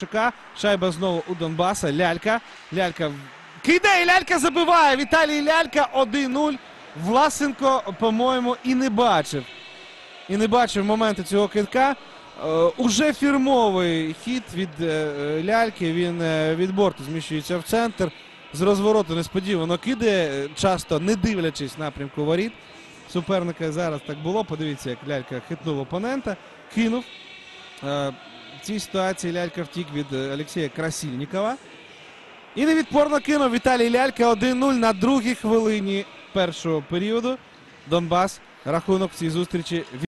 Шайба знову у Донбаса. Лялька. Лялька кидає, Лялька забиває. Віталій Лялька 1-0. Власенко, по-моєму, і не бачив. І не бачив моменти цього кидка. Уже фірмовий хід від Ляльки. Він від борту зміщується в центр. З розвороту несподівано кидає, часто не дивлячись напрямку воріт суперника. Зараз так було. Подивіться, як Лялька хитнув опонента. Кинув. В цій ситуації Лялька втік від Олексія Красильникова. І невідпорно кинув Віталій Лялька 1-0 на другій хвилині першого періоду. Донбас рахунок в цій зустрічі